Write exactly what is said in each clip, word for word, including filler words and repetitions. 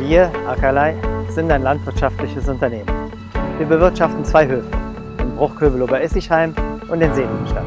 Wir, Ackerlei, sind ein landwirtschaftliches Unternehmen. Wir bewirtschaften zwei Höfe, den Bruchköbel Oberessigheim und den Seligenstadt.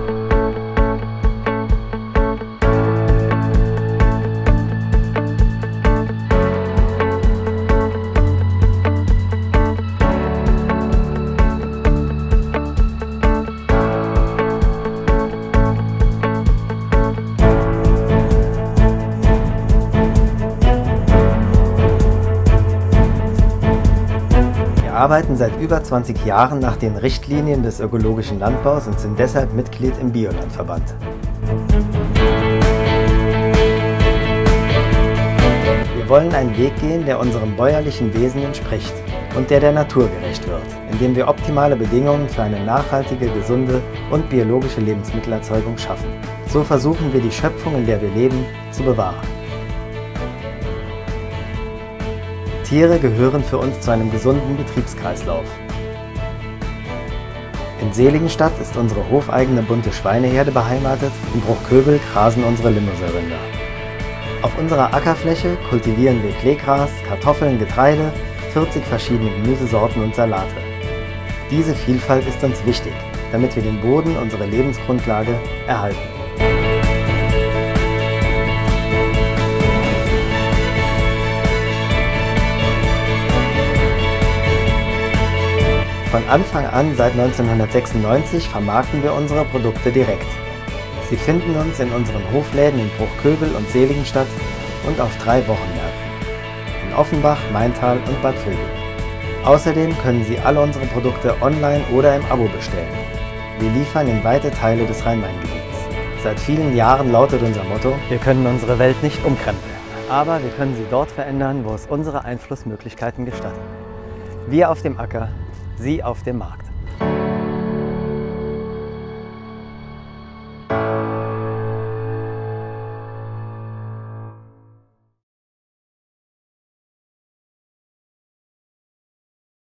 Wir arbeiten seit über zwanzig Jahren nach den Richtlinien des ökologischen Landbaus und sind deshalb Mitglied im Biolandverband. Wir wollen einen Weg gehen, der unserem bäuerlichen Wesen entspricht und der der Natur gerecht wird, indem wir optimale Bedingungen für eine nachhaltige, gesunde und biologische Lebensmittelerzeugung schaffen. So versuchen wir die Schöpfung, in der wir leben, zu bewahren. Tiere gehören für uns zu einem gesunden Betriebskreislauf. In Seligenstadt ist unsere hofeigene bunte Schweineherde beheimatet, in Bruchköbel grasen unsere Limousin-Rinder. Auf unserer Ackerfläche kultivieren wir Kleegras, Kartoffeln, Getreide, vierzig verschiedene Gemüsesorten und Salate. Diese Vielfalt ist uns wichtig, damit wir den Boden, unsere Lebensgrundlage, erhalten. Von Anfang an, seit neunzehnhundertsechsundneunzig, vermarkten wir unsere Produkte direkt. Sie finden uns in unseren Hofläden in Bruchköbel und Seligenstadt und auf drei Wochenmärkten in Offenbach, Maintal und Bad Vilbel. Außerdem können Sie alle unsere Produkte online oder im Abo bestellen. Wir liefern in weite Teile des Rhein-Main-Gebiets. Seit vielen Jahren lautet unser Motto: Wir können unsere Welt nicht umkrempeln, aber wir können sie dort verändern, wo es unsere Einflussmöglichkeiten gestatten. Wir auf dem Acker, Sie auf dem Markt.